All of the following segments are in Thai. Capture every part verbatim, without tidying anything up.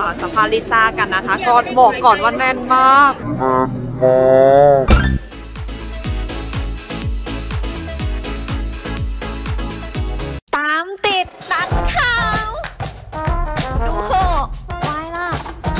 สัมภาษณ์ลิซ่ากันนะคะก็บอกก่อนว่าแน่นมากตามติดตัดข่าวดูเหอะวายล่ะ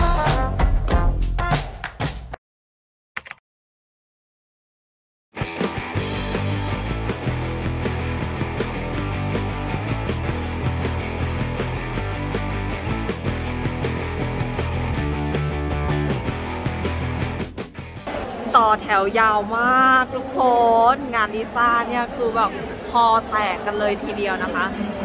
ต่อแถวยาวมากทุกคนงานลิซ่าเนี่ยคือแบบพอแตกกันเลยทีเดียวนะคะ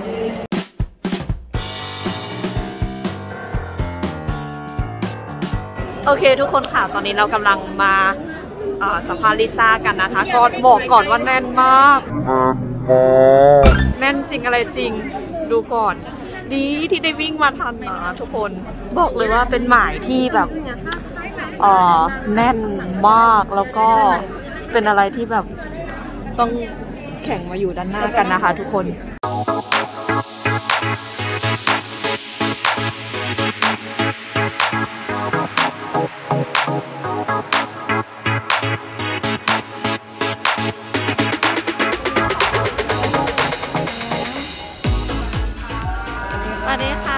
โอเคทุกคนค่ะตอนนี้เรากำลังมาสัมภาษณ์ลิซ่ากันนะคะก็บอกก่อนว่าแน่นมากแน่นจริงอะไรจริงดูก่อนดีที่ได้วิ่งมาทันนะทุกคนบอกเลยว่าเป็นหมายที่แบบเอ่อแน่นมากแล้วก็เป็นอะไรที่แบบต้องแข่งมาอยู่ด้านหน้ากันนะคะทุกคนสวัสดีค่ะ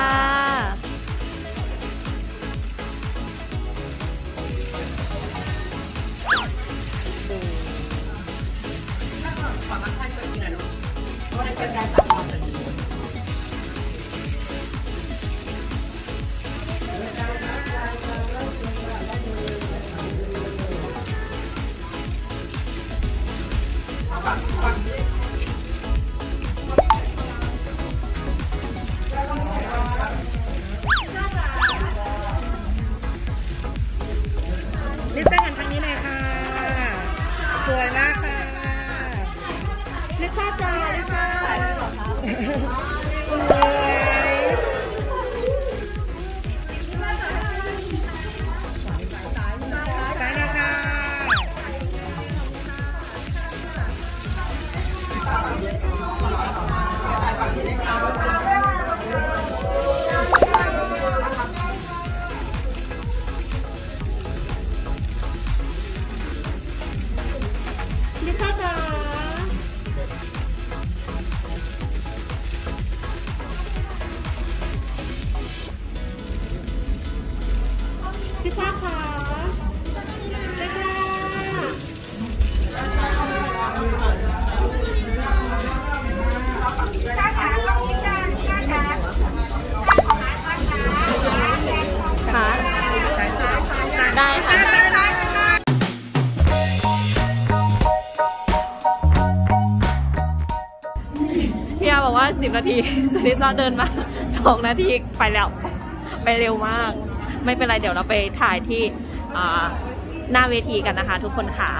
ลิซ่าหันทางนี้หน่อยค่ะสวยมากค่ะลิซ่าจ้าลิซ่าสวยซ้ายนะคะลิซ่าจ้าลิซ่าค่ะลิซ่าค่ะได้ค่ะพี่อาบอกว่าสิบนาทีลิซ่าเดินมาสองนาทีไปแล้วไปเร็วมากไม่เป็นไรเดี๋ยวเราไปถ่ายที่หน้าเวทีกันนะคะทุกคนค่ะ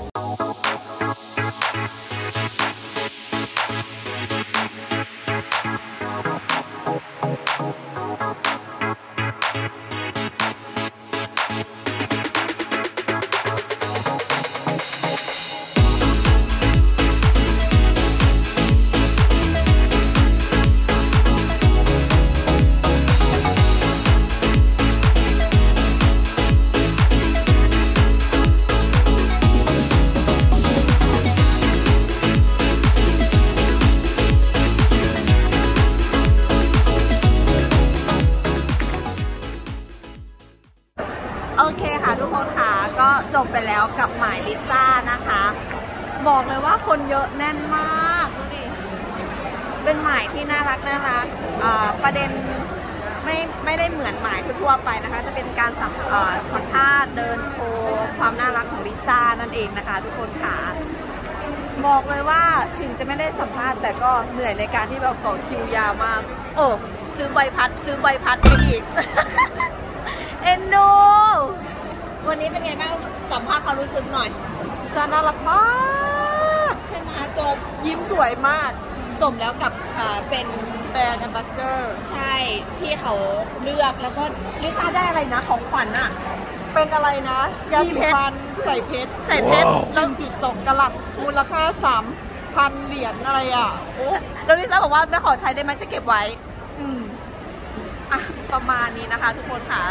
โอเคค่ะทุกคนค่ะก็จบไปแล้วกับหมายลิซ่านะคะบอกเลยว่าคนเยอะแน่นมากดูดิเป็นหมายที่น่ารักน่ารักประเด็นไม่ไม่ได้เหมือนหมายทั่วไปนะคะจะเป็นการสัมสัมภาษณ์เดินโชว์ความน่ารักของลิซ่านั่นเองนะคะทุกคนค่ะบอกเลยว่าถึงจะไม่ได้สัมภาษณ์แต่ก็เหนื่อยในการที่เราต่อคิวยาวมากโอ้ซื้อใบพัดซื้อใบพัดไปอีกเอ็นดูวันนี้เป็นไงบ้างสัมภาษณ์ความรู้สึกหน่อยน่ารักมากใช่ไหมตัวยิ้มสวยมากสมแล้วกับเป็นแบรนด์แอมบาสเดอร์ใช่ที่เขาเลือกแล้วก็ลิซ่าได้อะไรนะของขวัญอ่ะเป็นอะไรนะยาสีฟันใส่เพชรใส่เพชร หนึ่งจุดสอง กะรัตมูลค่า สามพัน เหรียญอะไรอ่ะโอ้แล้วลิซ่าบอกว่าไม่ขอใช้ได้ไหมจะเก็บไว้อืมอ่ะประมาณนี้นะคะทุกคนค่ะ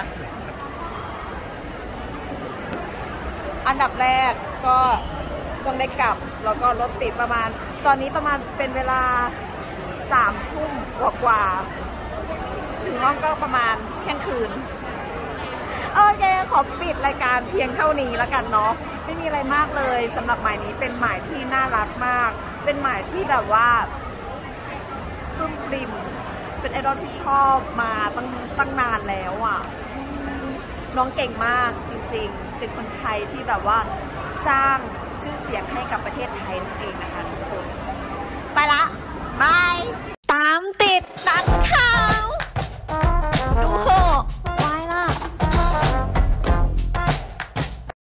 อันดับแรกก็ต้องได้กลับแล้วก็รถติดประมาณตอนนี้ประมาณเป็นเวลาสามทุ่มกว่าๆถึงห้องก็ประมาณเที่ยงคืนโอเคขอปิดรายการเพียงเท่านี้แล้วกันเนาะไม่มีอะไรมากเลยสำหรับหมายนี้เป็นหมายที่น่ารักมากเป็นหมายที่แบบว่าปลื้มปริ่มเป็นไอดอลที่ชอบมาตั้งตั้งนานแล้วอ่ะน้องเก่งมากจริงๆเป็นคนไทยที่แบบว่าสร้างชื่อเสียงให้กับประเทศไทยนั่นเองนะคะทุกคนไปละบาย